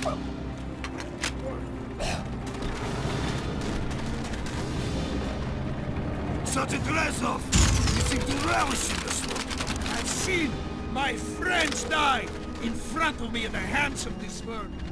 Sergeant Rezov! You seem to relish in this one. I've seen my friends die in front of me at the hands of this bird.